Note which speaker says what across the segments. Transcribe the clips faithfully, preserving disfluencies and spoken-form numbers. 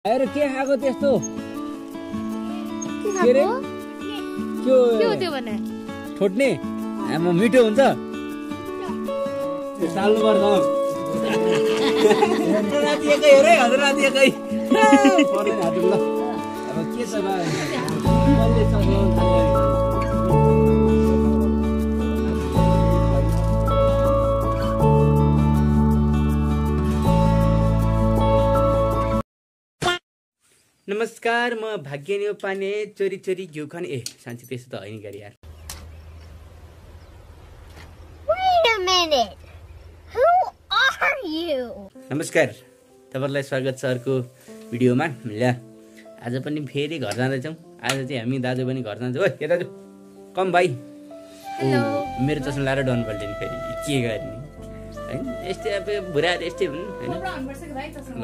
Speaker 1: अरे के खाएको त्यस्तो
Speaker 2: के रे
Speaker 1: के
Speaker 2: हो त्यो भने
Speaker 1: ठोट्ने आमा मिठो हुन्छ साल्नु पर्छ राति एकै हो रे हजुर राति एकै पर्दैन हजुर ल अब के छ बा मैले सक्नु नमस्कार म भाग्यनी उपाने चोरी चोरी घिउ खाने ए साँच्ची त्यस्तो त होइन गरी यार
Speaker 3: Wait a minute. Who are you?
Speaker 1: नमस्कार तपाईहरुलाई स्वागत छ अर्को भिडियोमा ल आज पनि फेरि घर जाँदैछौँ आज चाहिँ हामी दाजु पनि घर जान्छौँ ओइ के दाजु कम भाइ
Speaker 2: हेलो
Speaker 1: मेरो चस्मा लाएर डन पल्टिने फेरि के गर्ने हैन यस्तै अब बुढा यस्तै हुन् हैन ल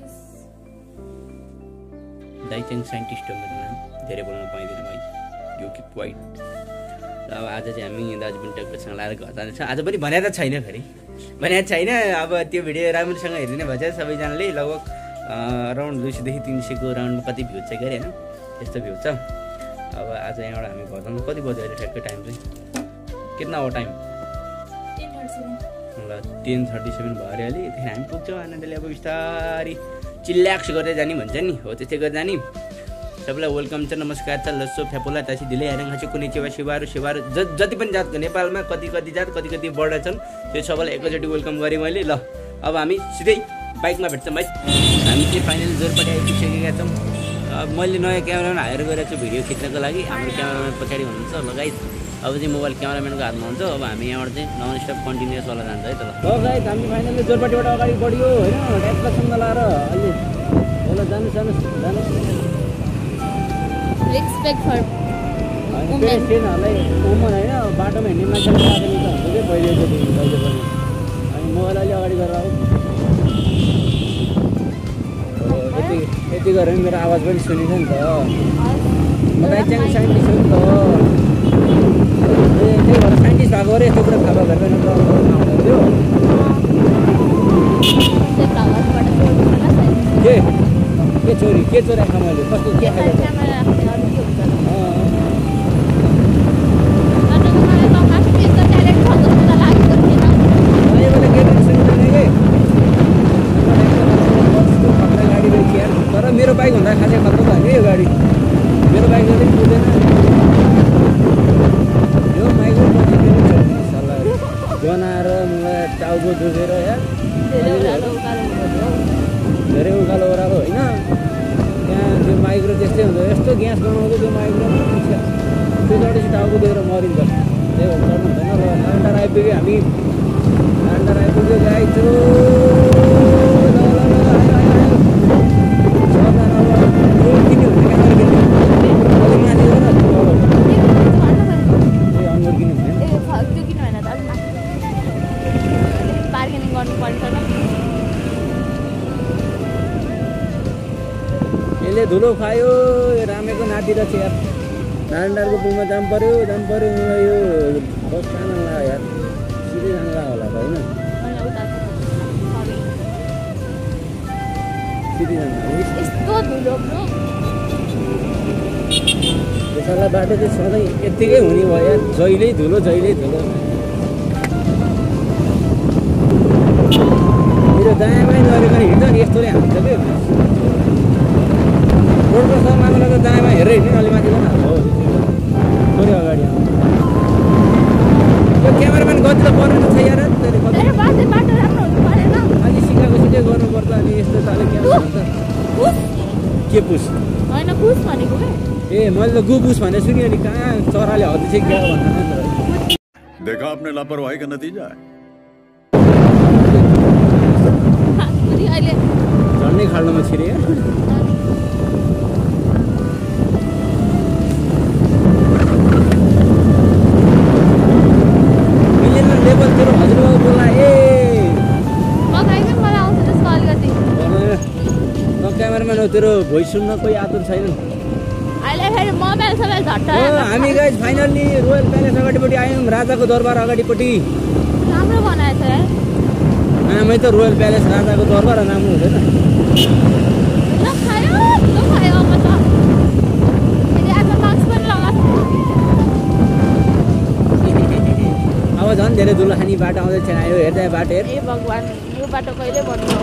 Speaker 1: दाइ चाहिँ साइन्टिस्ट हो मेरो नाम धेरै बोल्न पाइँदैन भाइ यु किप क्वाइट अब आज चाहिँ हामी दाजु पनि ट्र्याक्टरसँग लाएर घर जाँदैछौँ आज पनि भनेको त छैन फेरि भनेको छैन अब त्यो भिडियो राम्रोसँग हेरिदिने भएछ सबैजनाले लगभग अराउन्ड दुई सयदेखि तिन सयको राउन्डमा कति भ्यू छ कि अरे होइन त्यस्तो भ्यू छ अब आज यहाँबाट हामी घर जानु कति बज्यो अहिले ठ्याक्कै टाइम चाहिँ कितना हो टाइम ल टेन थर्टी सेभेन भयो अरे अलि त्यहाँदेखि हामी पुग्छौँ आनन्दले अब बिस्तारी चिल्याक्स गर्दै जाने भन्छ नि हो त्यस्तै गर्दै जाने सबैलाई वेलकम छ नमस्कार छ लस्सो फ्यापोला तासी ढिलै हेरेङ खाँची कुनै चेवा सेवाहरू सेवाहरू ज जति पनि जातको नेपालमा कति कति जात कति कति बढा छन् त्यो सबैलाई एकैचोटि वेलकम गरेँ मैले ल अब हामी सिधै बाइकमा भेट्छौँ भाइ हामी चाहिँ फाइनली जोरपट्टि आइपुगिसकेका छौँ अब मैले नयाँ क्यामेराम्यान हायर गरेको छु भिडियो खिच्नको लागि हाम्रो क्यामेराम्यान पछाडि हुनुहुन्छ लगायत अब चाहिँ मोबाइल क्यामेराम्यानको हातमा हुन्छ अब हामी यहाँबाट चाहिँ नन स्टप कन्टिन्युस वाला जान्छ है त ल गाइस हामी फाइनली जोरपट्टिबाट अगाडि बढ्यो होइन ट्याक्टरसँग लाएर अलि होला जानु जानु जानु
Speaker 2: रेस्पेक्ट फर
Speaker 1: पेसेन्टहरूलाई वुमन होइन बाटोमा हिँड्ने मान्छेलाई लाग्ने त हुन्छ कि पहिलेचोटि कहिले पनि अनि मोबाइल अलि अगाडि गरेर आऊ यति यति गरेर मेरो आवाज पनि सुनिन्छ नि त म चाहिँ साइन्टिस्ट हो नि त ए त्यही भएर साइन्टिस्ट भएको अरे यस्तो कुरा थाहा भएको भएन त आउँथ्यो के के चोरी के चोरी राख्न मैले कस्तो के खाएको तर मेरो बाइक भन्दा खासै खतरा त होइन यो गाडी मेरो बाइक चाहिँ पुग्दैन यो बाइकको सल्लाह बनाएर मलाई टाउको दुखेर या धेरै उकालो ओह्रालो होइन त्यहाँ त्यो माइक्रो त्यस्तै हुन्छ यस्तो ग्यास बनाउँछ त्यो माइक्रो त्यो चाहिँ टाउको दुखेर मरिन्छ त्यही भएर गर्नु हुँदैन ल लान्डार आइपुग्यो हामी लान्डार आइपुग्यो गाई चो यसले धुलो खायो रामेको नाति रहेछ यार नारायणको पुलमा जानु पऱ्यो जानु पऱ्यो मलाई यो बस जानु लाग्यो यार सिधै जानु लाग्यो होला त होइन सिधै जानु लाग्यो बाटो चाहिँ सधैँ यत्तिकै हुने भयो यार जहिल्यै धुलो जहिल्यै धुलो मेरो दायाँमै गरेको हिँड्छ नि यस्तोले हान्छ क्या रोडको समाको त दायाँमा हेरेर हिँड्ने अलि माथि हो थोरै अगाडि यो क्यामेराम्यान गति त पर्नु छ यार अलि सिकाएको सिधै गर्नुपर्छ अनि यस्तो त अलिक क्यामेरा हुन्छ के पुस
Speaker 2: होइन पुस भनेको
Speaker 1: ए मैले त गुपुस भने सुन्यो नि कहाँ चराले हदी चाहिँ क्या भन्दा
Speaker 4: देखा आपने लापरवाही का नतीजा है
Speaker 1: झन्डै खाल्डोमा छिरे लेभल तेरो हजुरबाबु बोला ए क्यामेराम्यान हो तेरो भोइस सुन्न कोही आतुर छैन हामी गाइस फाइनल्ली रोयल प्यालेस अगाडिपट्टि आयौँ राजाको दरबार अगाडिपट्टि
Speaker 2: राम्रो बनाएछ है
Speaker 1: आमै त रोयल प्यालेस राजाको दरबार राम्रो हुँदैन
Speaker 2: ल खायो
Speaker 1: झन् धेरै धुलो खानी बाटो आउँदैछ यो हेर्दा बाटो हेर
Speaker 2: ए भगवान् यो बाटो कहिले भन्नु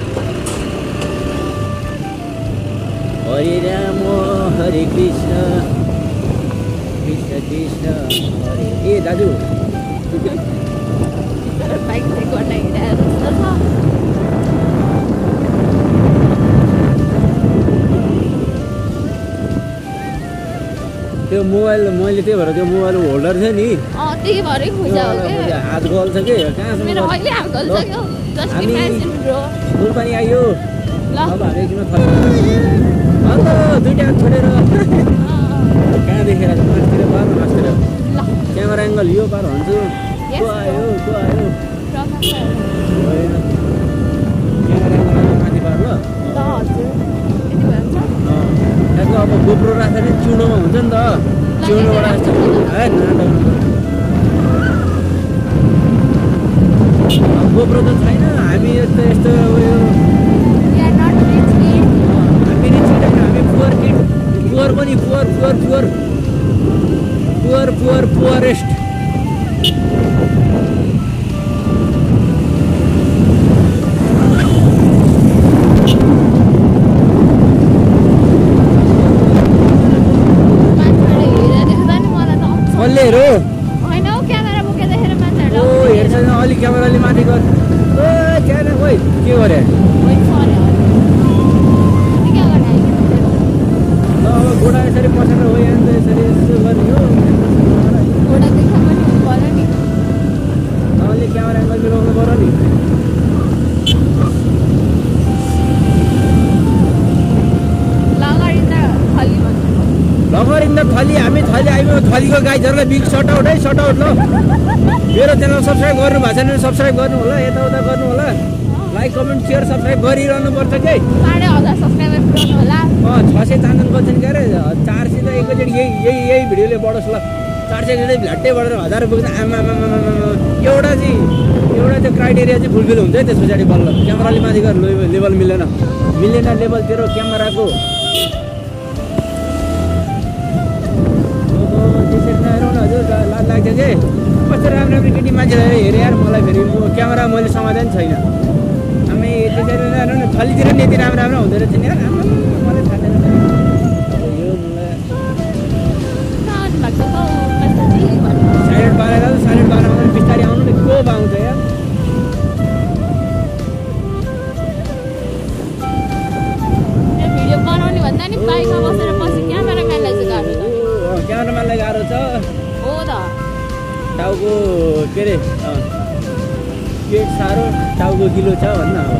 Speaker 1: हरे राम हरे कृष्ण कृष्ण कृष्ण हरे ए दाजु
Speaker 2: बाइक चाहिँ गर्न हिँडेर जस्तो छ
Speaker 1: त्यो मोबाइल मैले त्यही भएर त्यो मोबाइल होल्डर छ नि
Speaker 2: अँ त्यही भएरै खुजा हो क्या
Speaker 1: हात गल्छ कि कहाँसम्म
Speaker 2: मेरो अहिले हात गल्छ क्या जस्ट
Speaker 1: हामी-
Speaker 2: इमेजिन ब्रो
Speaker 1: फुल पनि आयो
Speaker 2: ल
Speaker 1: अब हामी एकदिन फर्क अन्त दुइटा हात छोडेर
Speaker 2: अँ, अँ,
Speaker 1: कहाँ देखेर मासतिर पार मासतिर
Speaker 2: ल
Speaker 1: क्यामेरा एङ्गल यो पार भन्छु
Speaker 2: Yes.
Speaker 1: को आयो को आयो
Speaker 2: प्रकाश सर।
Speaker 1: होइन क्यामेरा एङ्गल माथि पार ल
Speaker 2: ल हजुर यति भन्छ
Speaker 1: त्यहाँको अब गोप्रो राखेर चिउडोमा हुन्छ नि त चिउडोबाट यस्तो है नाटक गोप्रो त छैन हामी यस्तो यस्तो उयो
Speaker 2: We are not rich kid.
Speaker 1: हामी नि छैन हामी पुवर किड पुवर पनि poor poor poor poor poor poorest
Speaker 2: मान्छेहरूले हेरेर देख्दा नि मलाई त अप्ठ्यारो।
Speaker 1: कसले हेरो
Speaker 2: होइन हौ क्यामेरा बोकेर देखेर
Speaker 1: ओ
Speaker 2: मान्छेहरूले
Speaker 1: हेर्छ नि अलिक क्यामेराले माथि गर ओ क्यामेरा ओइ के गरे
Speaker 2: होइन सरी हजुर के गर्ने
Speaker 1: ल अब गोडा यसरी पसेर हो यहाँ त यसरी यसो गर्ने हो
Speaker 2: घोडा देख्दा पनि हुनु पऱ्यो नि
Speaker 1: अलिक क्यामेरा एङ्गल मिलाउनु पऱ्यो नि
Speaker 2: लगाडी त खली भन्छ
Speaker 1: लगरिन्द थली हामी थली आइमा थलीको गाईहरूलाई बिग सर्ट आउट है सर्ट आउट ल मेरो च्यानल सब्सक्राइब गर्नु भएको छैन भने सब्सक्राइब गर्नु होला यताउता गर्नु होला लाइक कमेन्ट सेयर सब्सक्राइब गरिरहनु पर्छ कि
Speaker 2: साढे हजार सब्सक्राइबर पुऱ्याउनु होला
Speaker 1: अँ छ सय चान्जन गर्छ नि के अरे चार सय त एकैचोटि यही यही यही भिडियोले बढोस् ल चार सय चाहिँ भ्ल्याट्टै बढेर हजार पुग्छ आमा एउटा चाहिँ एउटा त्यो क्राइटेरिया चाहिँ फुलफिल हुन्छ है त्यस पछाडि बल्ल क्यामेराले माथि गएर लेभल मिलेन मिलेन लेभल तेरो क्यामेराको त्यसरी नहेरौँ न हजुर लाज लाग्छ कि कस्तो राम्रो राम्रो केटी मान्छेहरू हेरेँ यार मलाई फेरि क्यामेरा मैले समाधान छैन हामी त्यसरी नहेरौँ न थलीतिर नि यति राम्रो राम्रो हुँदो रहेछ नि यार आम्मा, मलाई थाहा छैन अब यो मलाई
Speaker 2: कहाँ भएको त मेसेज भन्नु
Speaker 1: साइलेन्ट पारेर साइलेन्ट पारेर आउनु बिस्तारै आउनु नि को पाउँछ यार
Speaker 2: यो भिडियो बनाउने भन्दा नि बाइकमा बसेर पछि क्यामेराम्यानलाई चाहिँ गाह्रो छ
Speaker 1: क्यामेराम्यानलाई गाह्रो छ
Speaker 2: हो त
Speaker 1: टाउको के अरे अँ, पेट साह्रो टाउको गिलो छ भन्न अब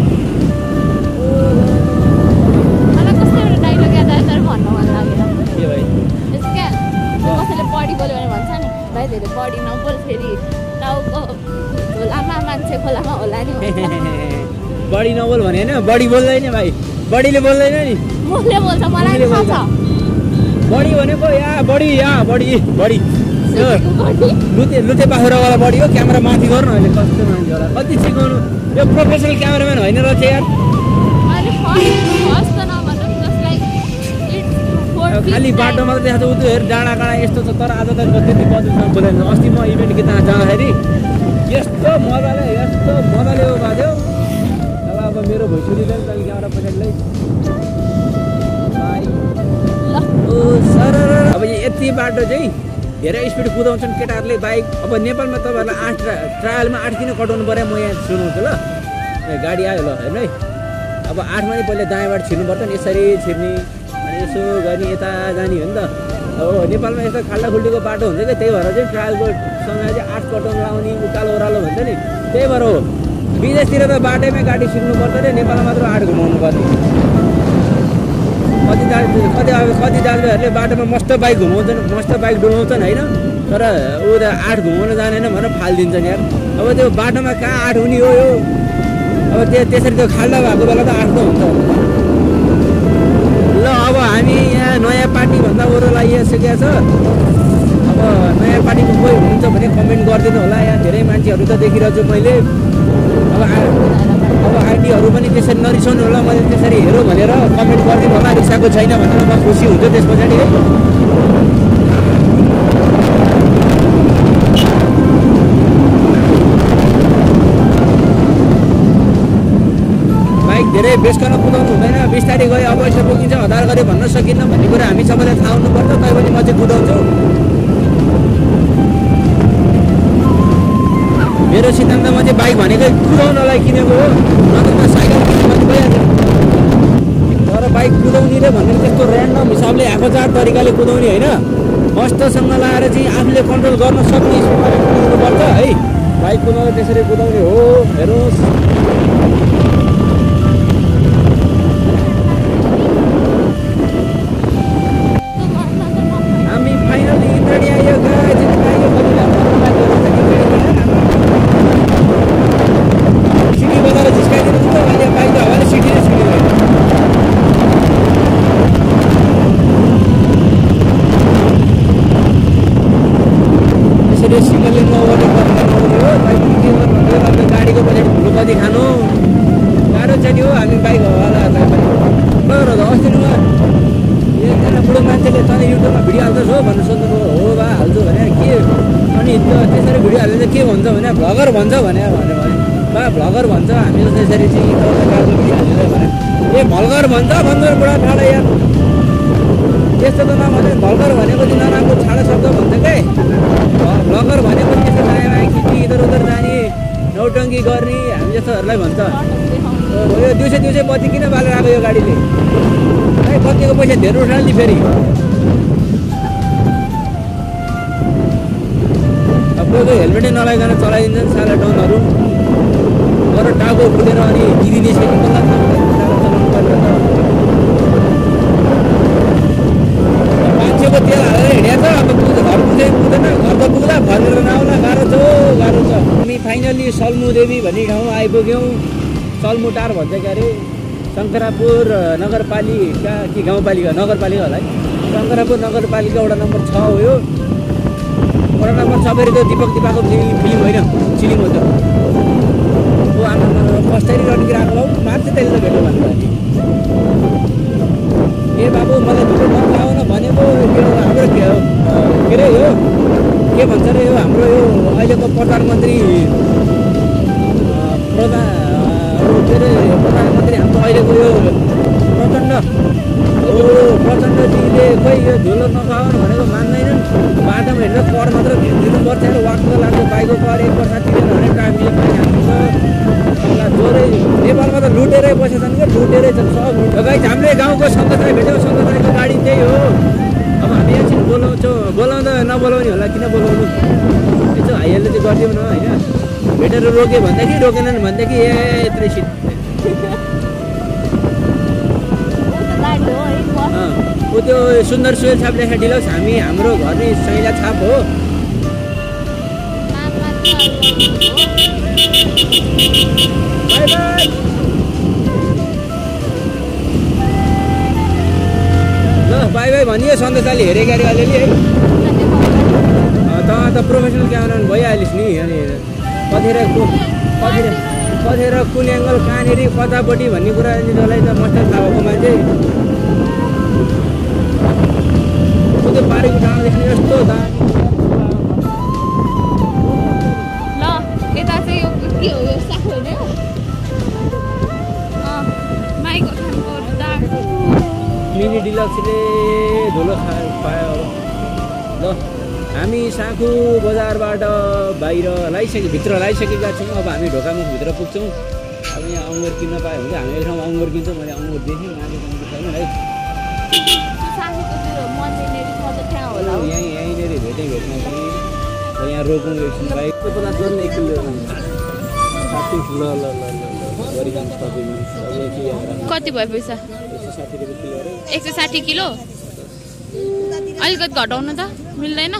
Speaker 2: मलाई कस्तो एउटा डाइलग याद आयो तर भन्न मन लागेन
Speaker 1: के भाइ
Speaker 2: यस्तो क्या कसैले बडी बोल्यो भने भन्छ नि भाइ धेरै बडी नबोल फेरि टाउको झोलामा मान्छे खोलामा होला नि भन्छ।
Speaker 1: बडी नबोल भने होइन बडी बोल्दैन भाइ बडीले बोल्दैन नि
Speaker 2: मुखले बोल्छ मलाई
Speaker 1: मुखले
Speaker 2: थाहा छ
Speaker 1: बडी भनेको या बडी या बडी बडी यो
Speaker 2: सुकेको बडी
Speaker 1: लुते लुते बाख्रावाला बडी हो क्यामेरा माथि गर्नु अहिले कस्तो मान्छे होला कति सिकाउनु यो प्रोफेसनल क्यामेराम्यान होइन रहेछ यार
Speaker 2: अरे फर्स्ट फर्स्ट त नभन्नु जस्ट लाइक इट्स फोर
Speaker 1: अब खालि बाटोमा त देखाएको उतो हेर डाँडा काँडा यस्तो छ तर आज त त्यति बदलसँग बोलेन अस्ति म इभेन्ट कि त्यहाँ जाँदाखेरि यस्तो मजाले यस्तो मजाले उ भएको थियो अब अब मेरो भैँसुरीले पनि तल क्यामेरा पछाडिलाई
Speaker 2: ल
Speaker 1: ओ सर अब यति बाटो चाहिँ धेरै स्पिड कुदाउँछन् केटाहरूले बाइक अब नेपालमा तपाईँहरूलाई आठ ट्रा ट्रायलमा आठ किन कटाउनु पऱ्यो म यहाँ सुनाउँछु ल ए, गाडी आयो ल हेर्नु है अब आठमा नि पहिला दायाँबाट छिर्नुपर्छ नि यसरी छिर्ने अनि यसो गर्ने यता जाने हो नि त अब नेपालमा यस्तो खाल्डाखुल्डीको बाटो हुन्छ क्या त्यही भएर चाहिँ ट्रायलको सँग चाहिँ आठ कटाउनु लाउने उकालो ओह्रालो भन्छ नि त्यही भएर हो विदेशतिर त बाटैमै गाडी सिक्नुपर्छ रे नेपालमा मात्र आठ घुमाउनु पर्ने कति दाजु कति अब कति दाजुभाइहरूले बाटोमा मस्त बाइक घुमाउँछन् मस्त बाइक डुलाउँछन् होइन तर ऊ त आठ घुमाउन जानेन भनेर फालिदिन्छन् यार अब त्यो बाटोमा कहाँ आठ हुने हो यो अब त्यो त्यसरी त्यो खाल्डा भएको बेला त आठ त हुन्छ ल अब हामी यहाँ नयाँ पार्टीभन्दा वरो लागिसकेको छ अब नयाँ पार्टीको कोही हुनुहुन्छ भने कमेन्ट गरिदिनु होला यहाँ धेरै मान्छेहरू त देखिरहेको छु मैले अब आ- अब आइडीहरू पनि त्यसरी नरिसाउनु होला मैले त्यसरी हेरौँ भनेर कमेन्ट गरिदिनु होला रिसाएको छैन भनेर म खुसी हुन्छु त्यस पछाडि है धेरै बेसकन कुदाउनु हुँदैन बिस्तारै गयो अब यसो पुगिन्छ हतार गऱ्यो भन्न सकिन्न भन्ने कुरा हामी सबैलाई थाहा हुनुपर्छ तैपनि म चाहिँ कुदाउँछु मेरो सिद्धान्तमा चाहिँ बाइक भनेकै कुदाउनलाई किनेको हो नत्र त साइकल किन्नु भने भइहाल्छ तर बाइक कुदाउनेले भनेको त्यस्तो ऱ्यान्डम हिसाबले आएको चार तरिकाले कुदाउने होइन मस्तसँग लाएर चाहिँ आफूले कन्ट्रोल गर्न सक्ने हिसाबले कुदाउनुपर्छ है बाइक कुदाउँदा त्यसरी कुदाउने हो हेर्नुहोस् हामी फाइनली रेडी आयो गाइस आयो सिटी बजाएर झिस्काइदिनु त अहिले बाइक त हावाले सिटी नै सिटी भयो यसरी सिङ्गल लेनमा ओभरटेक गर्नु हो बाइक के गर्नु अन्त गाडीको पछाडि भुलो कति खानु गाह्रो छ नि हो हामी बाइक होला तर अस्ति नुमा एकजना बुढो मान्छेले तँले युट्युबमा भिडियो हाल्छस् हो भनेर सोध्नु हो बा हाल्छु भने के अनि त्यसरी भिडियो हाल्दा चाहिँ के भन्छ भने भ्लगर भन्छ भने भने बा भ्लगर भन्छ हामीले त्यसरी चाहिँ गाडीको भिडियो हालेर भने ए भल्गर भन्छ भन्छ बुढा ठाडा यार त्यस्तो त नभने भल्गर भनेको चाहिँ नराम्रो छाडा शब्द भन्छ के भ्लगर भनेको त्यस्तो नयाँ नयाँ खिच्ने इधर उधर जाने नौटङ्की गर्ने हामी जस्तोहरूलाई भन्छ यो दिउँसो दिउँसो बत्ती किन बालेर आएको यो गाडीले है बत्तीको पैसा धेरै उठाल्ने नि फेरि अब कोही कोही हेलमेटै नलाइकन चलाइदिन्छन् साला डनहरू तर टाउको फुटेर अनि दिदी निस्केको कसलाई चलाउनु पर्छ मान्छेको तेल हालेर हिँडेको छ अब पुग्छ घर पुग्दै पुग्दैन घर त पुग्दा फर्केर नआउला गाह्रो छ गाह्रो छ हामी फाइनली सल्मु देवी भन्ने ठाउँ आइपुग्यौँ सल्मु टार भन्छ के अरे शङ्करापुर नगरपालिका कि गाउँपालिका नगरपालिका होला है शङ्करापुर नगरपालिका वडा नम्बर छ हो यो वडा नम्बर छ फेरि त्यो दिपक दिपाको फिल्म फिल्म होइन फिल्म हो त्यो ऊ आमा कस्तरी रड्किरहेको भाउ मार्छ त्यसले त भेट्यो भन्नुभयो ए बाबु मलाई झुटो नआउन भनेको हाम्रो के अरे यो के भन्छ अरे यो हाम्रो यो अहिलेको प्रधानमन्त्री प्रधान के अरे प्रधानमन्त्री हाम्रो अहिलेको यो प्रचण्ड हो प्रचण्डजीले खोइ यो झुलो नखाउनु भनेको मान्दैनन् बाटोमा हिँडेर कर मात्र दिनुपर्छ वाकको लाग्छ बाइकको कर एक वर्ष तिरेन भने ट्राफिकले पाइहाल्छ जोरै नेपालमा त लुटेरै बसेछन् क्या लुटेरै छन् सब गाइस हामीले गाउँको सङ्गतलाई भेट्यौँ सङ्गतलाईको गाडी त्यही हो अब हामी एकछिन बोलाउँछौँ बोलाउँदा नबोलाउने होला किन बोलाउनु यसो हाइहाल्दै चाहिँ गरिदिउँ न होइन भेटेर रोक्यो भन्दाखेरि रोकेनन् भनेदेखि ए यत्रै सिट ऊ त्यो सुन्दर सुयल छाप लेखा डिलक्स हामी हाम्रो घर नै सैला छाप हो ल बाई बाई भनियो सन्देशले हेरेको अरे अलिअलि है त त प्रोफेसनल क्यामेराम्यान भइहालिस् नि अनि कतिखेर कतिखेर कतिखेर कुन एङ्गल कहाँनिर कतापट्टि भन्ने कुरा जसलाई त मस्त थाहा भएको मान्छे त्यो पारेको ठाउँदेखि यस्तो दामी
Speaker 2: ल यता चाहिँ यो के हो यो साग होइन माइको खानको दाग
Speaker 1: मिनी डिलक्सले धुलो खा पायो ल हामी साँखु बजारबाट बाहिर लगाइसके भित्र लगाइसकेका छौँ अब हामी ढोकामुखभित्र पुग्छौँ अब यहाँ अङ्गुर किन्न पायो भने हामी एक ठाउँमा अङ्गुर किन्छौँ मैले अङ्गुर देखेँ माथि छैन है यहीँ यहीँनिर भेटेँ भेट्न पनि र यहाँ रोकौँ एकछिन बाइक पचास गर्नु एक किलो साठी ल ल ल गरिदिनुहोस् तपाईँ
Speaker 2: कति भयो पैसा
Speaker 1: एक सय साठी रुपियाँ किलो अरे
Speaker 2: एक सय साठी किलो अलिकति घटाउनु त मिल्दैन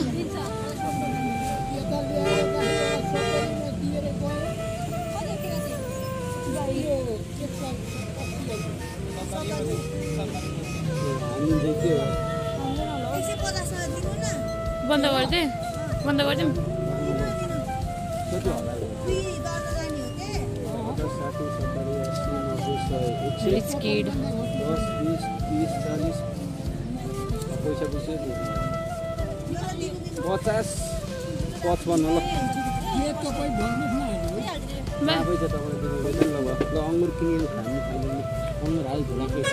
Speaker 2: बन्द गरिदिए बन्द गरिदिउँ रिच किड
Speaker 1: दस बिस तिस चालिस पैसा पुग्छ पचास पचपन्न ल पैसा तपाईँलाई दिनु ल ल अङ्गुर किनेर खानु खानु अङ्गुर हाल झोला पैसा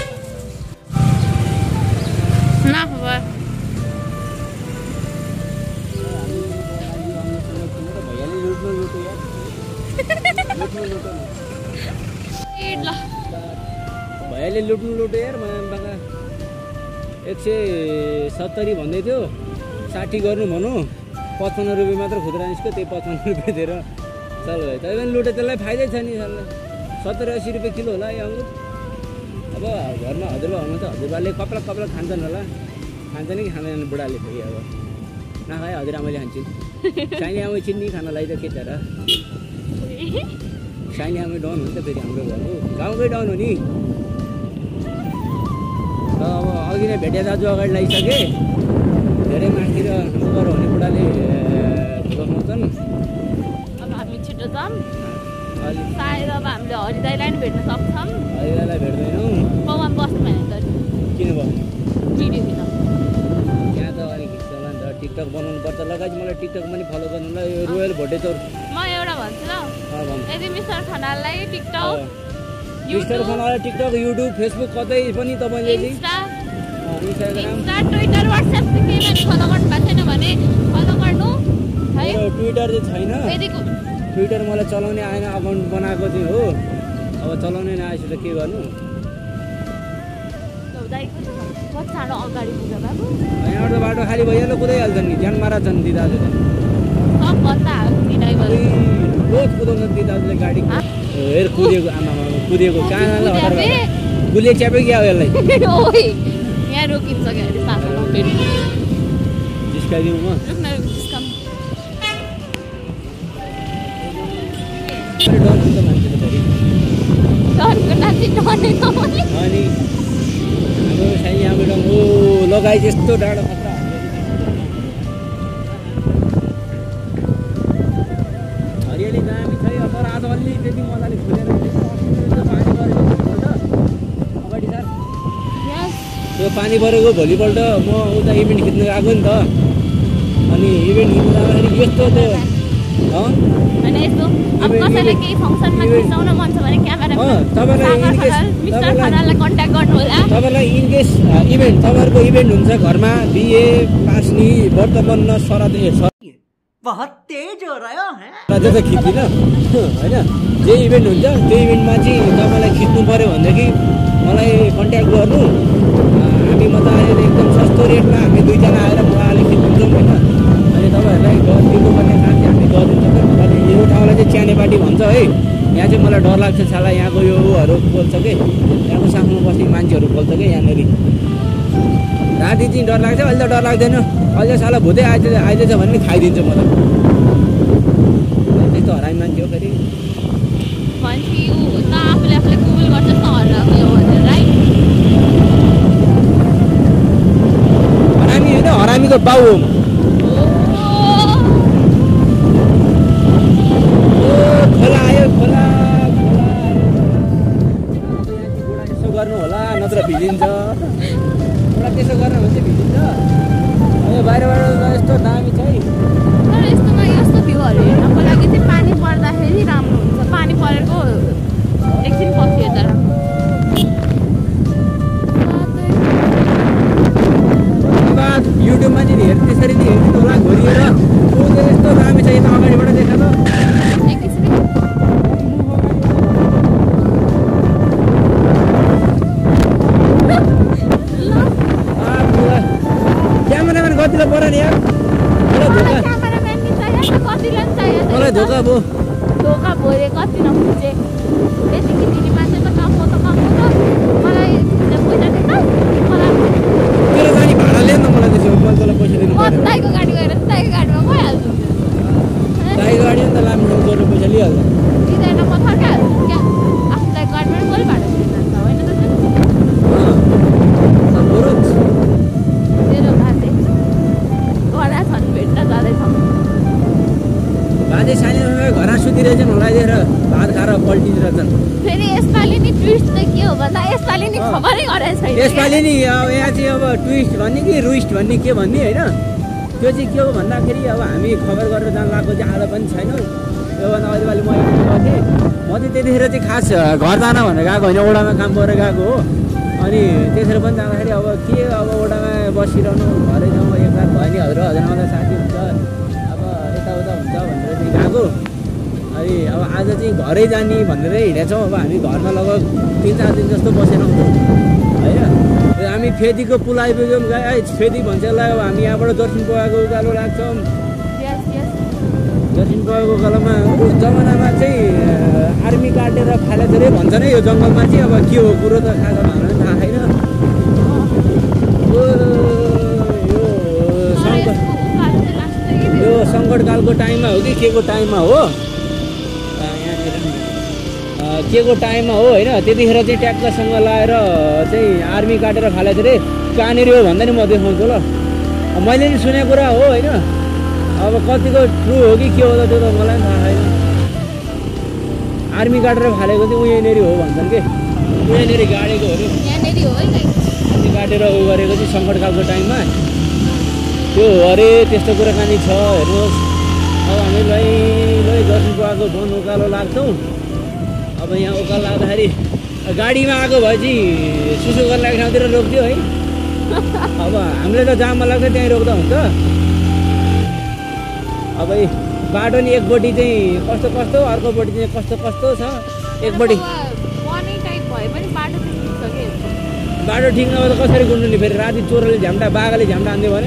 Speaker 2: ना खबर
Speaker 1: भैयाले लुट्नु लुट्यो यार लुट्नु लुट्यो
Speaker 2: ल
Speaker 1: भैयाले लुट्नु लुट्यो यार बाबा एक सय सत्तरी भन्दै थियो साठी गर्नु भनौँ पचपन्न रुपियाँ मात्र खुद्रा निस्क्यो त्यही पचपन्न रुपियाँ दिएर चल भाइ तै पनि लुट्यो त्यसलाई फाइदै छ नि सरलाई सत्तरी अस्सी रुपियाँ किलो होला यो अङ्गुर अब घरमा हजुरबा हुनुहुन्छ हजुरबाले कपडा कपडा खान्छन् होला खान्छन् कि खाँदैन बुढाले फेरि अब नखाए हजुरआमाले खान्छन् साइनी आमा चिन्नी खानलाई त के छ र साइनी आमा डाउन हुन्छ फेरि हाम्रो घरको गाउँकै डाउन हो नि र अब अघि नै भेटे दाजु अगाडि लगाइसके धेरै मासतिर नगर हुने बुढाले बस्छन्
Speaker 2: अब हामी छिटो जाऊँ
Speaker 1: अलिक
Speaker 2: सायद अब हामीले हरिदाईलाई पनि भेट्न सक्छौँ
Speaker 1: अहिलेलाई भेट्दैनौँ
Speaker 2: पवन बस्नु भने त
Speaker 1: किन भयो
Speaker 2: भिडियो किन
Speaker 1: यहाँ त अलिक खिच्छ होला नि त टिकटक बनाउनु पर्छ लगाइ मलाई टिकटक पनि फलो गर्नु ल यो रोयल भोटे तोर
Speaker 2: म एउटा भन्छु ल
Speaker 1: भन्
Speaker 2: यदि मिस्टर खनाललाई TikTok
Speaker 1: Mister Khanal TikTok YouTube Facebook कतै पनि तपाईँले चाहिँ
Speaker 2: Insta
Speaker 1: Instagram
Speaker 2: Insta Twitter WhatsApp केही पनि फलो गर्नु भएको छैन भने फलो गर्नु है
Speaker 1: मेरो ट्विटर चाहिँ छैन
Speaker 2: यदि
Speaker 1: ट्विटर मलाई चलाउने आएन अकाउन्ट बनाएको चाहिँ हो अब चलाउने नआएपछि त के गर्नु
Speaker 2: कति साह्रो अगाडि पुग्छ बाबु
Speaker 1: यहाँबाट त बाटो खाली भइहाल्यो कुदाइहाल्छन् नि ज्यान मारा छन् ती दाजु त
Speaker 2: सब बच्चा ड्राइभर
Speaker 1: रोज कुदाउँछन् ती दाजुले गाडी हेर कुदेको आमामा कुदेको कानालाई हतार गुलियो च्यापे क्या हो यसलाई
Speaker 2: ओइ यहाँ रोकिन्छ क्या अरे साथमा फेरि
Speaker 1: जिस्काइदिउँ म
Speaker 2: रुक्न डिस्काउन्ट
Speaker 1: डर हुन्छ मान्छे त फेरि
Speaker 2: डरको नाति डर्ने नभने
Speaker 1: अनि हाम्रो साइनी हाम्रो डङ ओ लगाइ त्यस्तो डाँडो खतरा हरियाली दामी छ है तर आज अलि त्यति मजाले फुलेर पानी परेको भोलिपल्ट अगाडि सर
Speaker 2: यस
Speaker 1: त्यो पानी परेको भोलिपल्ट म उता इभेन्ट खिच्नु गएको नि त अनि इभेन्ट खिच्नु जाँदाखेरि यस्तो त्यो
Speaker 2: होइन यस्तो अब कसैलाई केही फङ्सनमा खिचाउन मन छ भने क्यामेरा
Speaker 1: तपाईँलाई इनकेस
Speaker 2: मिस्टर खनाललाई कन्ट्याक्ट गर्नु होला
Speaker 1: तपाईँलाई इनकेस इभेन्ट तपाईँहरूको इभेन्ट हुन्छ घरमा बिहे पास्नी वर्तमान सराद ए
Speaker 5: बहुत तेज हो रहा है
Speaker 1: त्यो त खिच्दिनँ होइन जे इभेन्ट हुन्छ त्यो इभेन्टमा चाहिँ तपाईँलाई खिच्नु पऱ्यो भनेदेखि मलाई कन्ट्याक्ट गर्नु हामी मजाले एकदम सस्तो रेटमा हामी दुईजना आएर मजाले खिचिदिन्छौँ होइन अनि तपाईँहरूलाई गरिदिनु पर्ने काम चाहिँ हामी गरिदिन्छौँ अनि यो ठाउँलाई चाहिँ च्यानेपाटी भन्छ है यहाँ चाहिँ मलाई डर लाग्छ छाला यहाँको यो उहरू बोल्छ कि यहाँको साथमा बस्ने मान्छेहरू बोल्छ कि यहाँनिर राति चाहिँ डर लाग्छ अहिले त डर लाग्दैन अहिले साला भुतै आइज आइदिएछ भने खाइदिन्छ म त त्यस्तो हरामी मान्छे हो फेरि
Speaker 2: भनेपछि ऊ त आफूले आफूले गुगल गर्छ न हरायो भनेर राइट
Speaker 1: हरामी होइन हरामीको बाउ हो खोला आयो खोला खोला बुढा यसो गर्नु होला नत्र भिजिन्छ बुढा त्यसो गर्नु भने चाहिँ भिजिन्छ यो बाहिरबाट यस्तो दामी छ है
Speaker 2: तर यस्तोमा यस्तो भ्यूहरू हेर्नको लागि चाहिँ पानी पर्दाखेरि राम्रो हुन्छ पानी परेको एकछिन पछि हेर्दा राम्रो
Speaker 1: बाद युट्युबमा चाहिँ हेर्नु त्यसरी नै हेर्नु होला घोरिएर यस्तो दामी छ यता अगाडिबाट देखा त
Speaker 2: एकैछिन
Speaker 1: क्यामेराम्यान कतिलाई पऱ्यो नि यार मलाई धोका
Speaker 2: क्यामेराम्यान नि चाहियो कतिलाई पनि चाहियो
Speaker 1: मलाई धोका भयो
Speaker 2: धोका भोरे कति नपुजे त्यतिकै दिने मान्छे त कमाउ त कमाउ त मलाई पैसा दिन्छ मलाई
Speaker 1: मेरो गाडी भाडा ल्याउ न मलाई त्यसो मैले तँलाई पैसा दिनु
Speaker 2: म
Speaker 1: पर्यो
Speaker 2: दाइको गाडी गएर दाइको गाडीमा गइहाल्छु
Speaker 1: गाडी गाडी नि त लामो जोड्नु पैसा लिइहाल्छ
Speaker 2: दिँदैन म फर्काइहाल्छु क्या आफूलाई गाडीमा कसले भाडा दिन्छ होइन त
Speaker 1: बरु
Speaker 2: मेरो बाजे गरा छन् भेट्न जाँदैछौँ
Speaker 1: बाजे सानो घर सुतिरहेछन् होला दिएर भात खाएर पल्टिरहेछन्
Speaker 2: फेरि यसपालि नि ट्विस्ट त के हो भन्दा यसपालि नि खबरै गरेको छैन
Speaker 1: यसपालि नि अब यहाँ चाहिँ अब ट्विस्ट भन्ने कि रुइस्ट भन्ने के भन्ने होइन त्यो चाहिँ के हो भन्दाखेरि अब हामी खबर गरेर जान लागेको चाहिँ आलो पनि छैन योभन्दा अगाडि मैले मैले गएको थिएँ म चाहिँ त्यतिखेर चाहिँ खास घर जान भनेर गएको होइन ओडामा काम गरेर गएको हो अनि त्यसरी पनि जाँदाखेरि अब के अब ओडामा बसिरहनु घरै जाउँ एक रात भयो नि हजुर हजुरमा साथी हुन्छ अब यताउता हुन्छ भनेर चाहिँ गएको अनि अब आज चाहिँ घरै जाने भनेर हिँडेछौँ अब हामी घरमा लगभग तिन चार दिन जस्तो बसेर आउँछौँ होइन हामी फेदीको पुल आइपुग्यौँ गाई फेदी भन्छ यसलाई अब हामी यहाँबाट दक्षिण पगाएको उकालो लाग्छौँ दक्षिण पगाएको उकालोमा जमानामा चाहिँ आर्मी काटेर फालेको रे भन्छ नै यो जङ्गलमा चाहिँ अब के हो कुरो त खास हामीलाई थाहा छैन यो सङ्कटकालको टाइममा हो कि के को टाइममा हो के को टाइममा हो होइन त्यतिखेर चाहिँ ट्याक्कसँग लाएर चाहिँ आर्मी काटेर फालेको रे कहाँनिर हो भन्दा नि म देखाउँछु ल मैले नि सुनेको कुरा हो होइन अब कतिको ट्रु हो कि के हो त त्यो त मलाई पनि थाहा छैन आर्मी काटेर फालेको चाहिँ उहीँनिर हो भन्छन् कि उहीँनिर गाडेको हो अरे आर्मी काटेर उ गरेको चाहिँ सङ्कटकालको टाइममा त्यो हो अरे त्यस्तो कुराकानी छ हेर्नुहोस् अब हामी लै लै दक्षिण पगाएको वन उकालो लाग्छौँ अब यहाँ उकालो लाग्दाखेरि गाडीमा आएको भए चाहिँ सुसु गर्न लागेको ठाउँतिर रोक्थ्यो है अब हामीले त जाममा लाग्छ त्यहीँ रोक्दा हुन्छ अब बाटो नि एकपट्टि चाहिँ कस्तो कस्तो अर्कोपट्टि चाहिँ कस्तो कस्तो छ एकपट्टि बाटो ठिक नभए त कसरी गुड्नु नि फेरि राति चोरले झ्याम्टा बाघले झ्याम्टा हान्दियो भने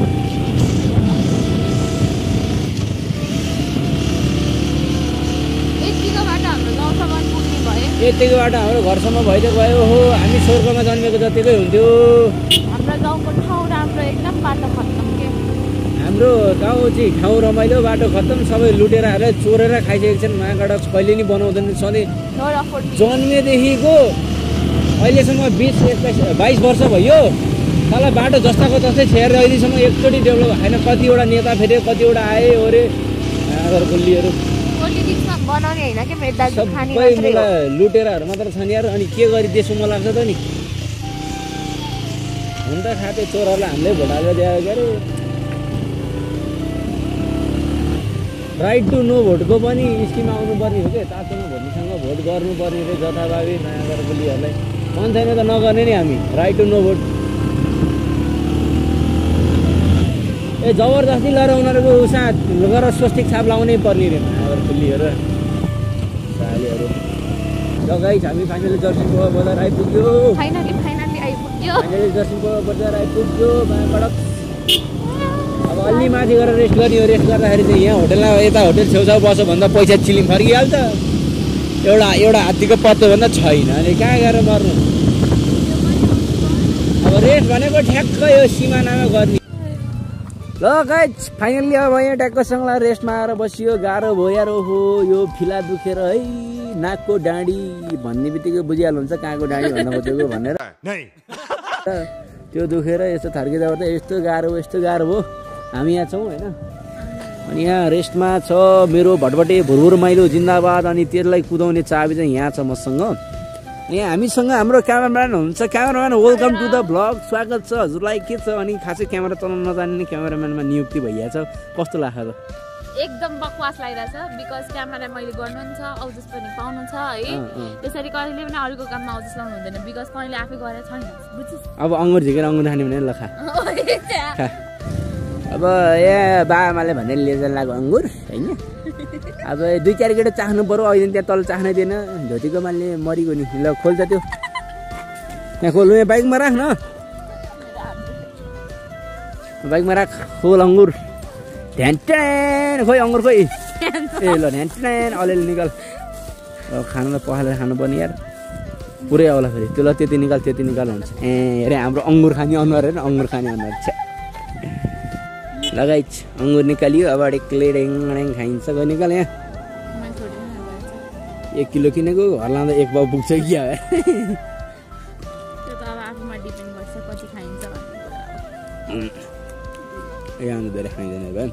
Speaker 1: यतिको बाटो हाम्रो घरसम्म भइदियो गयो हो हामी स्वर्गमा जन्मेको जतिकै हुन्थ्यो
Speaker 2: हाम्रो गाउँको ठाउँ राम्रो एकदम बाटो खत्तम के
Speaker 1: हाम्रो गाउँ चाहिँ ठाउँ रमाइलो बाटो खत्तम सबै लुटेर हालेर चोरेर खाइसकेको छन् महागडा कहिले नि बनाउँदैन सधैँ जन्मेदेखिको अहिलेसम्म बिस एक्काइस बाइस वर्ष भयो तल बाटो जस्ताको तस्तै छेर अहिलेसम्म एकचोटि डेभलप भएन कतिवटा नेता फेरि कतिवटा आए ओरे गुल्लीहरू सबै लुटेराहरू मात्र छन् यार अनि के गरी देशो म लाग्छ त नि हुन त खाते चोरहरूलाई हामीले भोट हालेर दिएको के अरे राइट टु नो भोटको पनि स्किम आउनुपर्ने हो क्या तातोमा भोटसँग भोट गर्नुपर्ने रे जथाभावी नयाँ गोलीहरूलाई मन छैन त नगर्ने नि हामी राइट टु नो भोट ए जबरजस्ती गरेर उनीहरूको साथ गरेर स्वस्तिक छाप लाउनै पर्ने रे नयाँ गोलीहरू सालीहरू लगाइ हामी फाइनली जर्सीको बजार आइपुग्यो
Speaker 2: फाइनली फाइनली आइपुग्यो
Speaker 1: फाइनली जर्सीको बजार आइपुग्यो कडक अब अलि माथि गएर रेस्ट गर्ने हो रेस्ट गर्दाखेरि चाहिँ यहाँ होटेलमा यता होटेल छेउछाउ बस्यो भन्दा पैसा चिलिम फर्किहाल्छ एउटा एउटा हात्तीको पत्तो भन्दा छैन अनि कहाँ गएर मर्नु अब रेस्ट भनेको ठ्याक्कै यो सिमानामा गर्ने ल गाइज फाइनल्ली अब यहाँ ट्याक्कसँग रेस्टमा आएर बसियो गाह्रो भयो यार हो यो फिला दुखेर है नाकको डाँडी भन्ने बित्तिकै बुझिहाल्नुहुन्छ कहाँको डाँडी भन्न खोजेको भनेर त्यो दुखेर यस्तो थर्किँदा त यस्तो गाह्रो यस्तो गाह्रो भयो हामी यहाँ छौँ होइन अनि यहाँ रेस्टमा छ मेरो भटभटे भुरभुर माइलो जिन्दाबाद अनि त्यसलाई कुदाउने चाबी चाहिँ यहाँ छ मसँग यहाँ हामीसँग हाम्रो क्यामेराम्यान हुनुहुन्छ cameraman welcome to the vlog स्वागत छ हजुरलाई के छ अनि खासै क्यामेरा चलाउन नजान्ने क्यामेराम्यानमा नियुक्ति भइहाल्छ कस्तो लाग्छ त
Speaker 2: एकदम बकवास लागिरहेछ बिकज क्यामेरा मैले गर्नु नि छ औजस पनि पाउनु छ है त्यसरी कहिले पनि अरूको काममा औजस लाउनु हुँदैन बिकज कहिले आफै गरेर छैन बुझिस्
Speaker 1: अब अङ्गुर झिकेर अङ्गुर खाने भने लखा अब यहाँ बाबामाले भनेर लिएर लाग्यो अङ्गुर होइन अब दुई चार केटा चाख्नु पऱ्यो अहिले त्यहाँ तल चाख्नै दिएन धोतीको मालले मरिगयो नि ल खोल्छ त्यो त्यहाँ खोल्नु यहाँ बाइकमा राख न बाइकमा राख खोल अङ्गुर ध्यान ट्यान खोइ अङ्गुर खोइ ए ल ध्यान ट्यान अलिअलि निकाल अब खानु त पखालेर खानुपर्ने यार पुरै आउला फेरि त्यो ल त्यति निकाल त्यति निकाल हुन्छ ए अरे हाम्रो अङ्गुर खाने अनुहार होइन अङ्गुर खाने अनुहार छ लगाइ अङ्गुर निकालियो अब एक्लै ड्याङ खाइन्छ गयो निकाल यहाँ एक किलो किनेको घर लाँदा एक पाउ पुग्छ कि ए अन्त धेरै खाइँदैन भयो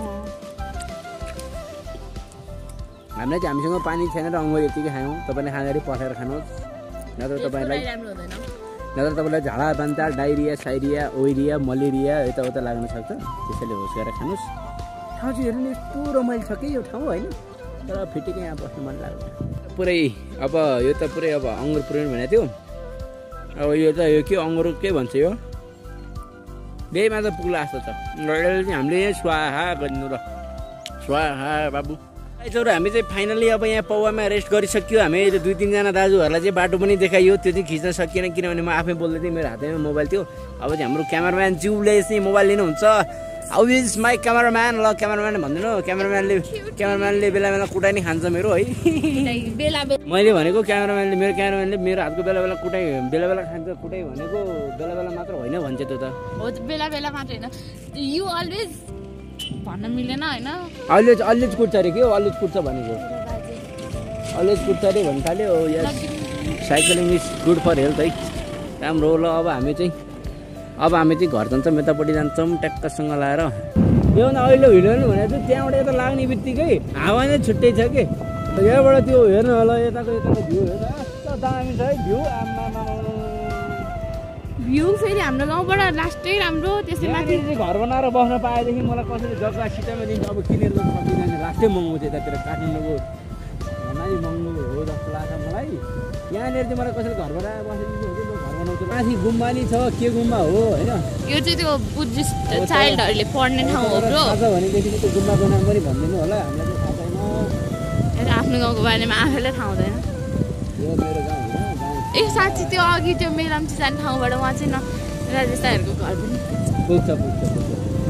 Speaker 1: हामीलाई चाहिँ हामीसँग पानी छैन र अङ्गुर यतिकै खायौँ तपाईँले खाँदाखेरि पठाएर खानुहोस् नत्र तपाईँलाई नत्र तपाईँलाई झाडा बान्ता डाइरिया साइरिया ओइरिया मलेरिया यताउता लाग्न सक्छ त्यसैले होस् गरेर खानुहोस् ठाउँ चाहिँ हेर्नु यस्तो रमाइलो छ कि यो ठाउँ होइन तर फिटिकै यहाँ बस्नु मन लाग्दैन पुरै अब यो त पुरै अब अङ्गुर पुऱ्याउनु भनेको थियो अब यो त यो के अङ्गुर के भन्छ यो बेमा त पुग्ला जस्तो छ अहिले चाहिँ हामीले यहाँ स्वाहा गरिदिनु र स्वाहा बाबु चौर हामी चाहिँ फाइनली अब यहाँ पौवामा रेस्ट गरिसक्यो हामी दुई तिनजना दाजुहरूलाई चाहिँ बाटो पनि देखाइयो त्यो चाहिँ खिच्न सकिएन किनभने म आफै बोल्दै थिएँ मेरो हातैमा मोबाइल थियो अब चाहिँ हाम्रो क्यामराम्यान ज्यूले चाहिँ मोबाइल लिनुहुन्छ हाउ इज माई क्यामराम्यान ल क्यामराम्यान भनिदिनु क्यामराम्यानले क्यामराम्यानले बेला बेला कुटाइ नि खान्छ मेरो है मैले भनेको क्यामराम्यानले मेरो क्यामराम्यानले मेरो हातको बेला बेला कुटाइ बेला बेला खान्छ कुटाइ भनेको बेला बेला मात्र होइन भन्छ त्यो त
Speaker 2: हो बेला बेला मात्र होइन यु अलवेज भन्न मिलेन होइन
Speaker 1: अहिले अहिले कुट्छ अरे के हो अहिले कुट्छ भनेको अहिले कुट्छ अरे भन्नु थाल्यो यस cycling is good for health है राम्रो हो ल अब हामी चाहिँ अब हामी चाहिँ घर जान्छौँ यतापट्टि जान्छौँ ट्याक्कसँग लाएर यो न अहिले हिँड्नु भनेको चाहिँ त्यहाँबाट यता लाग्ने बित्तिकै हावा नै छुट्टै छ कि यहाँबाट त्यो हेर्नु होला यताको यताको भ्यू हेर्नु कस्तो दामी छ है भ्यू आम्मा
Speaker 2: भ्यू फेरि हाम्रो गाउँबाट लास्टै राम्रो त्यसै माथि
Speaker 1: चाहिँ घर बनाएर बस्न पाएदेखि मलाई कसैले जग्गा सिटामा दिन्छ अब किनेर सक्दिनँ लास्टै महँगो छ यतातिर काठमाडौँको भन्दा नि महँगो हो जस्तो लाग्छ मलाई यहाँनिर चाहिँ मलाई कसैले घर बनाएर बसिदिन्छ भने म घर बनाउँछु माथि गुम्बा नि छ के गुम्बा हो होइन
Speaker 2: यो चाहिँ त्यो बुद्धिस्ट चाइल्डहरूले पढ्ने ठाउँ हो ब्रो
Speaker 1: थाहा छ भनेदेखि त्यो गुम्बाको नाम पनि भनिदिनु होला हामीलाई चाहिँ थाहा छैन
Speaker 2: आफ्नो गाउँको बारेमा आफैलाई थाहा हुँदैन
Speaker 1: यो मेरो गाउँ होइन
Speaker 2: ए साँच्ची त्यो अघि त्यो मेलाम्ची जाने ठाउँबाट उहाँ चाहिँ न राजेश दाइहरूको घर पनि
Speaker 1: पुग्छ पुग्छ पुग्छ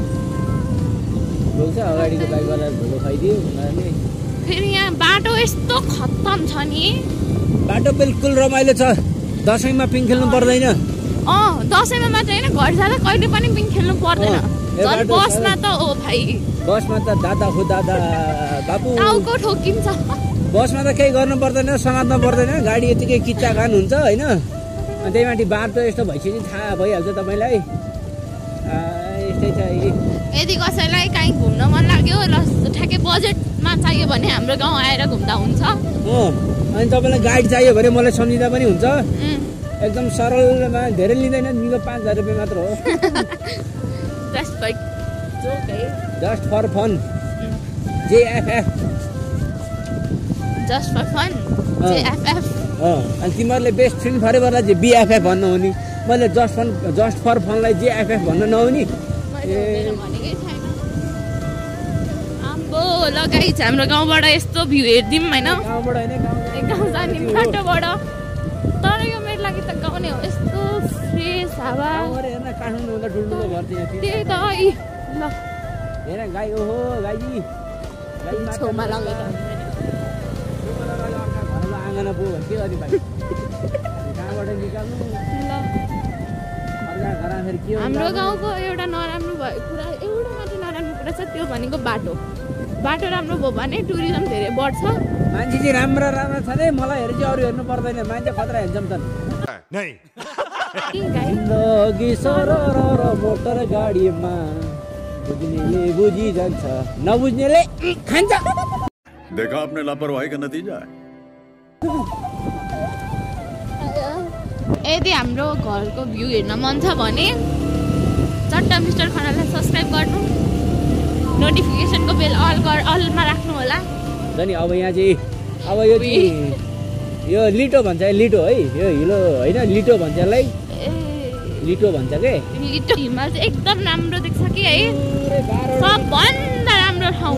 Speaker 1: पुग्छ अगाडिको बाइकवाला धुलो खाइदियो उनीहरूले
Speaker 2: फेरि यहाँ बाटो यस्तो खत्तम छ नि
Speaker 1: बाटो बिल्कुल रमाइलो छ दसैँमा पिङ खेल्नु पर्दैन
Speaker 2: अँ दसैँमा मात्र होइन घर जाँदा कहिले पनि पिङ खेल्नु पर्दैन झन् बसमा त ओ भाइ
Speaker 1: बसमा त दादा हो दादा बाबु
Speaker 2: टाउको ठोकिन्छ
Speaker 1: बसमा त केही गर्नु पर्दैन समात्नु पर्दैन गाडी यतिकै किच्चा खान हुन्छ होइन अनि त्यही माथि बाटो यस्तो भइसकेपछि थाहा भइहाल्छ तपाईँलाई यस्तै छ
Speaker 2: यदि कसैलाई काहीँ घुम्न मन लाग्यो र ठ्याक्कै बजेटमा चाहियो भने हाम्रो गाउँ आएर घुम्दा हुन्छ
Speaker 1: अनि तपाईँलाई गाइड चाहियो भने मलाई सम्झिँदा पनि हुन्छ एकदम सरलमा धेरै लिँदैन निको पाँच हजार रुपियाँ मात्र हो
Speaker 2: जस्ट लाइक जोक है
Speaker 1: just for fun JFF
Speaker 2: just for fun JFF
Speaker 1: अनि तिमीहरूले बेस्ट फ्रेन्ड फरेभरलाई चाहिँ बिएफएफ भन्नु हो नि मैले जस्ट फन जस्ट फर फनलाई जेएफएफ भन्नु नहो नि
Speaker 2: आम्बो लगाइछ हाम्रो गाउँबाट यस्तो भ्यू हेरिदिउँ होइन
Speaker 1: गाउँबाट होइन
Speaker 2: गाउँ जाने बाटोबाट तर यो मेरो लागि त गाउँ नै हो यस्तो फ्रेस हावा त्यही त है ल
Speaker 1: हेर गाई ओहो गाई
Speaker 2: छेउमा लगेर
Speaker 1: आँगन पो के गर्ने भाइ कहाँबाट निकाल्नु
Speaker 2: हाम्रो गाउँको एउटा नराम्रो भयो कुरा एउटा मात्रै नराम्रो कुरा छ त्यो भनेको बाटो बाटो राम्रो भयो भने टुरिज्म धेरै बढ्छ
Speaker 1: मान्छे चाहिँ राम्रो राम्रो छ नि मलाई हेरे चाहिँ अरू हेर्नु पर्दैन मान्छे खतरा हेर्छौँ त मोटर गाडीमा बुझ्नेले बुझिजान्छ नबुझ्नेले खान्छ
Speaker 4: देखा आपने लापरवाही का नतीजा है
Speaker 2: यदि हाम्रो घरको भ्यू हेर्न मन छ भने चट्टा मिस्टर खनाललाई सब्सक्राइब गर्नु नोटिफिकेसनको बेल अल गर अलमा राख्नु होला
Speaker 1: अनि अब यहाँ चाहिँ अब यो चाहिँ यो लिटो भन्छ लिटो है यो हिलो होइन लिटो भन्छ यसलाई लिटो भन्छ के
Speaker 2: लिटो हिमाल चाहिँ एकदम राम्रो देख्छ कि है सबभन्दा राम्रो ठाउँ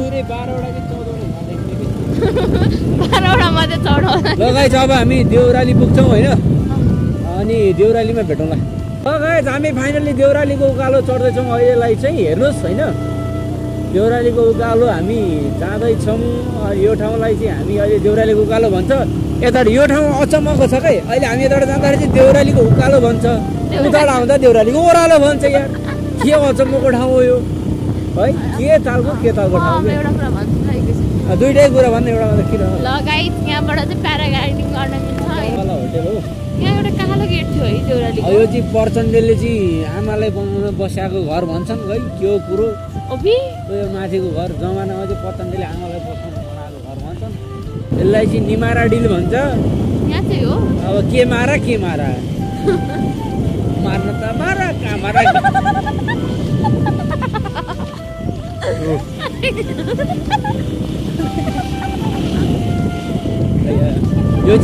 Speaker 2: बाह्रवटा मात्रै चढाउँदा
Speaker 1: लगाइ अब हामी देउराली पुग्छौँ होइन अनि देउरालीमा भेटौँला लगाइ हामी फाइनल्ली देउरालीको उकालो चढ्दैछौँ अहिलेलाई चाहिँ हेर्नुहोस् होइन देउरालीको उकालो हामी जाँदैछौँ यो ठाउँलाई चाहिँ हामी अहिले देउरालीको उकालो भन्छ यता यो ठाउँ अचम्मको छ कि अहिले हामी यताबाट जाँदाखेरि चाहिँ देउरालीको उकालो भन्छ उताबाट आउँदा देउरालीको ओह्रालो भन्छ यार के अचम्मको ठाउँ हो यो है के तालको के तालको ठाउँ
Speaker 2: एउटा कुरा भन्छु
Speaker 1: दुइटै कुरा भन्नु एउटा मात्रै किन
Speaker 2: लगायत यहाँबाट चाहिँ प्याराग्लाइडिङ गर्न मिल्छ है
Speaker 1: होटेल हो
Speaker 2: यहाँ एउटा कालो गेट थियो है देउराली
Speaker 1: यो चाहिँ प्रचण्डले चाहिँ आमालाई बनाउन बस्याएको घर भन्छन् है त्यो कुरो
Speaker 2: ओबी
Speaker 1: यो माथिको घर जमानामा चाहिँ प्रचण्डले आमालाई बस्न बनाएको घर भन्छन् यसलाई चाहिँ निमारा डिल भन्छ
Speaker 2: यहाँ चाहिँ हो
Speaker 1: अब के मारा के मारा मार्न त मारा कहाँ मारा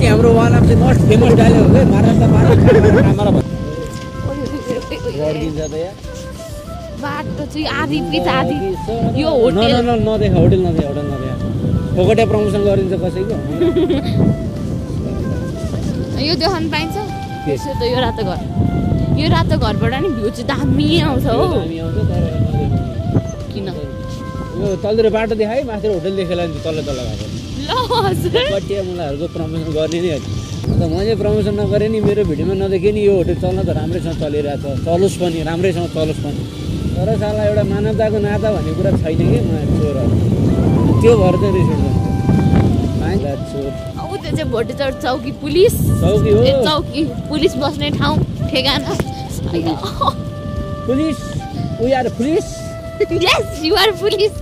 Speaker 1: चाहिँ हाम्रो one of the most famous dialogue हो मारा त मारा मारा गरिदिन्छ त यार
Speaker 2: बाटो चाहिँ आधी पिच आधी यो होटल
Speaker 1: न न नदेखा होटल नदेखा होटल नदेखा फोकटे प्रमोसन गरिदिन्छ कसैको
Speaker 2: यो देखाउन पाइन्छ त्यसो त यो रातो घर यो रातो घरबाट नि भ्यू चाहिँ दामी आउँछ हो
Speaker 1: दामी आउँछ तर
Speaker 2: किन
Speaker 1: यो तलतिर बाटो देखाइ माथि होटल देखेला नि तल्लो तल्लो गएको
Speaker 2: ल हजुर
Speaker 1: पट्टिया मुलाहरूको प्रमोसन गर्ने नि अन्त मैले प्रमोसन नगरेँ नि मेरो भिडियोमा नदेखेँ नि यो होटल चल्न त राम्रैसँग चलिरहेको छ चलोस् पनि राम्रैसँग चलोस् पनि तर साला एउटा मानवताको नाता भन्ने कुरा छैन कि म चोरहरू त्यो भएर चाहिँ रिस उठ्छ चोर
Speaker 2: ऊ त्यो चाहिँ भोटेचौर चौकी पुलिस
Speaker 1: चौकी हो
Speaker 2: चौकी पुलिस बस्ने ठाउँ ठेगाना
Speaker 1: police we are police
Speaker 2: yes you are police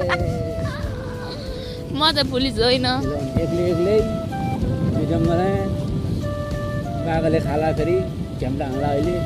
Speaker 2: म त पुलिस होइन
Speaker 1: एक्लै एक्लै जङ्गल कागले खालाखेरि झ्याम्टा हाल्ला अहिले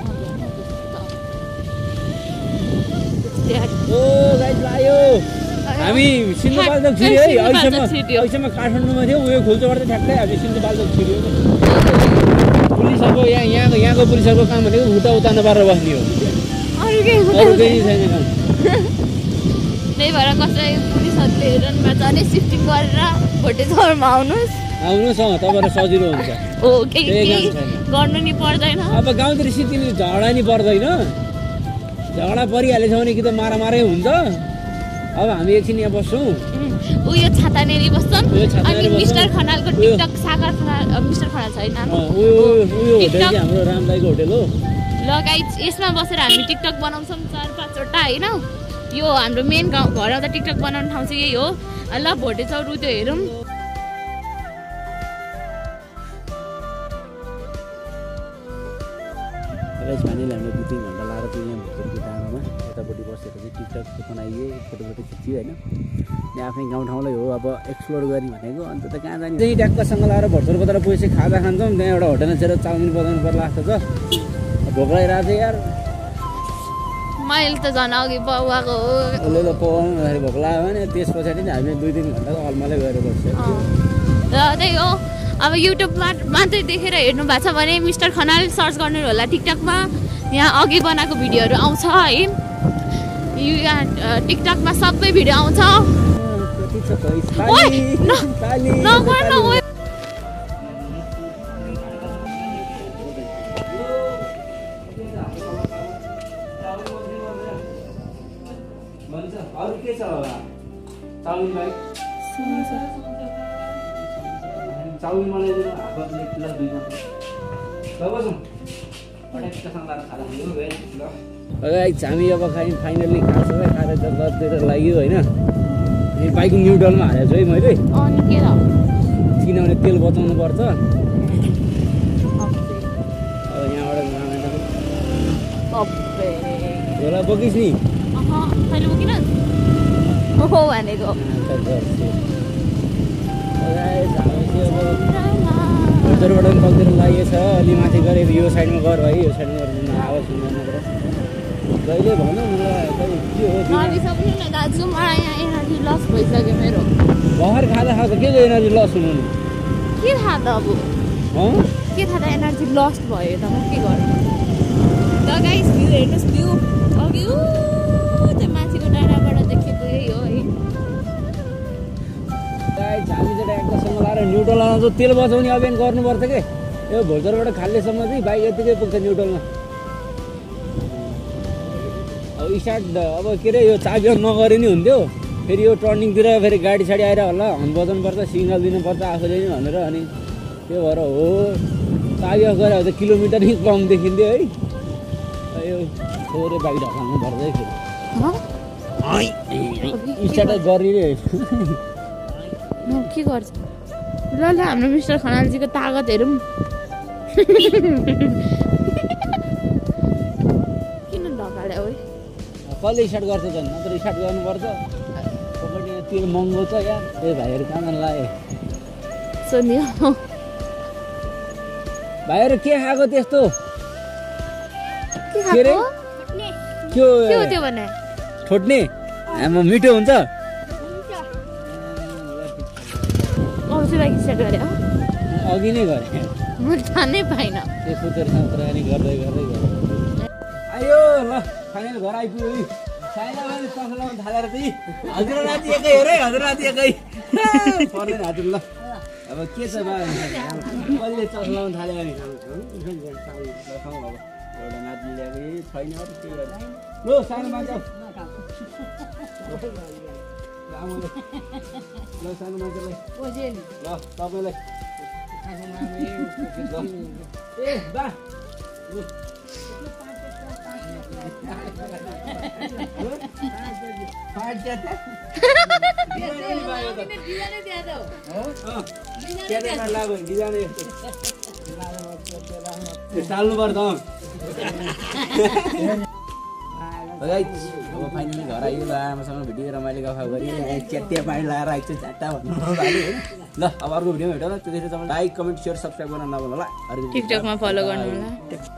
Speaker 1: ओ गाइस आयो हामी सिन्धुपाल्चोक छिर्यो है अहिलेसम्म अहिलेसम्म काठमाडौँमा थियौँ उयो खोल्चोबाट चाहिँ ठ्याक्कै हामी सिन्धुपाल्चोक छिर्यो पुलिसहरूको यहाँ यहाँको यहाँको पुलिसहरूको काम भनेको उता उता नपारेर बस्ने हो
Speaker 2: अरू केही
Speaker 1: अरू केही छैन काम
Speaker 2: त्यही भएर कसै पुलिसहरूले हेरनमा जाने सिफ्टिङ गरेर भोटेचौरमा आउनुहोस्
Speaker 1: आउनुहोस् अँ तपाईँलाई सजिलो हुन्छ
Speaker 2: हो केही केही गर्नु नि पर्दैन
Speaker 1: अब गाउँतिर सिटीले झगडा नि पर्दैन झगडा परिहालेछ भने कि त मारामारै हुन्छ अब हामी एकछिन यहाँ बस्छौँ
Speaker 2: उयो छातानेरी बस्छन्
Speaker 1: उयो छातानेरी
Speaker 2: अनि
Speaker 1: बस्छन्।
Speaker 2: मिस्टर खनालको टिकटक सागर खनाल अ, मिस्टर खनाल छैन
Speaker 1: उयो उयो होटेल चाहिँ हाम्रो रामदाईको होटेल हो
Speaker 2: लगाइ यसमा बसेर हामी टिकटक बनाउँछौँ चार पाँचवटा होइन यो हाम्रो मेन गाउँ घर आउँदा टिकटक बनाउने ठाउँ चाहिँ यही हो ल भोटेचौर उ त्यो हेरौँ
Speaker 1: मानिले हामीले दुई तिन घन्टा लाएर चाहिँ यहाँ भोटेको डाँडामा यतापट्टि बसेर चाहिँ टिकटक बनाइयो फोटोफोटो खिच्यो होइन यहाँ आफ्नै गाउँठाउँलाई हो अब एक्सप्लोर गर्ने भनेको अन्त त कहाँ जाने त्यही ट्याक्कसँग लाएर भर्चर बजार पैसा खाजा खान्छौँ त्यहाँ एउटा होटेलमा चाहिँ चाउमिन बनाउनु पर्ला जस्तो छ भोक लगाइरहेको छ यार
Speaker 2: मैले त झन् अघि बाउको हो
Speaker 1: उसले त पकाउनु भन्दाखेरि भोक लाग्यो भने त्यस पछाडि चाहिँ हामी दुई तिन घन्टा अलमलै गएर बस्छ
Speaker 2: र त्यही हो अब युट्युबमा मात्रै देखेर हेर्नु भएको छ भने मिस्टर खनाल सर्च गर्नु होला टिकटकमा यहाँ अघि बनाएको भिडियोहरू आउँछ है यो यहाँ टिकटकमा सबै भिडियो आउँछ ओइ, न- नगर्न ओइ।
Speaker 1: अरू के छ चाउमिन भाइ चाउमिन बनाइदिनु हाफ प्लेट प्लस दुईजना ल बसौँ हामी अब खाइ फाइनल्ली खान्छ खाएर त लजतिर लाग्यो होइन अनि बाइक न्युट्रलमा हालेको छु है मैले
Speaker 2: अनि के त
Speaker 1: किनभने तेल बचाउनु पर्छ अब यहाँबाट झोला बोकिस् नि
Speaker 2: तैँले बोकिन हो भनेको
Speaker 1: होटलबाट पनि कलतिर लागेको छ अलि माथि गरेर यो साइडमा गर भाइ यो साइडमा गरेर आवाज सुन्दैन जहिले भनौँ मलाई खै के हो
Speaker 2: नरिसाउनु न दाजु मलाई यहाँ एनर्जी लस भइसक्यो मेरो
Speaker 1: भर्खर खाँदा खाँदा के चाहिँ एनर्जी लस हुनु नि
Speaker 2: के थाहा त अब
Speaker 1: अँ
Speaker 2: के थाहा त एनर्जी लस्ट भयो त म के गर्नु त गाइस भ्यू हेर्नुहोस् भ्यू अघि ऊ त्यो माथिको डाँडाबाट देखेको यही हो है
Speaker 1: गाइस हामी चाहिँ ट्याक्कसँग लाएर न्युट्रल आउँछ तेल बचाउने अभियान गर्नुपर्छ के यो भोल्चरबाट खाल्लेसम्म चाहिँ बाइक यतिकै पुग्छ न्युट्रलमा अब स्टार्ट अब के अरे यो चाबी अन नगरे नि हुन्थ्यो फेरि यो टर्निङतिर फेरि गाडी साडी आएर होला हर्न बजाउनुपर्छ सिग्नल दिनुपर्छ आफूले नि भनेर अनि त्यो भएर हो चाबी अफ गरेर त किलोमिटर नि कम देखिन्थ्यो है यो थोरै बाइक ढकाल्नु पर्दै फेरि स्टार्ट गरिरहे
Speaker 2: म के गर्छ ल ल हाम्रो मिस्टर खनालजीको तागत हेरौँ किन ढकाल्यो है
Speaker 1: कसले स्टार्ट गर्छ झन् नत्र स्टार्ट गर्नुपर्छ पकड्ने तेल महँगो छ यार ए भाइहरू कहाँ जानु लाग्यो
Speaker 2: सोनियो
Speaker 1: भाइहरू के खाएको त्यस्तो
Speaker 2: के
Speaker 1: के रे?
Speaker 2: खाएको
Speaker 1: के हो
Speaker 2: के हो त्यो भने
Speaker 1: ठोट्ने आमा मिठो हुन्छ
Speaker 2: आउँछु लागि स्टार्ट गरे
Speaker 1: अब अघि नै गरेँ
Speaker 2: म थानै पाइनँ
Speaker 1: त्यो पुत्रसँग कुराकानी गर्दै गर्दै गर्दै आयो ल फाइनल घर आइपुग्यो है साइना मैले चस्मा लगाउनु थालेर चाहिँ हजुर राति एकै हो रे हजुर राति एकै पर्दैन हजुर ल अब के छ बा कहिले चस्मा लगाउनु थाल्यो भने खाउँ अब एउटा नाति ल्याएको छैन अरू के गर्नु ल सानो मान्छे ल सानो मान्छेलाई ल तपाईँलाई ए बा टाल्नु पर्छ अब फाइनली घर आयो ल आमासँग भिडियो रमाइलो गफ गऱ्यो च्यात्तिया पानी लगाएर आएको छु झ्याट्टा भन्नु भाइ ल अब अर्को भिडियोमा भेटौँ ल त्यतिखेर तपाईँ लाइक कमेन्ट सेयर सब्सक्राइब गर्न नभन्नु होला
Speaker 2: टिकटकमा फलो गर्नु होला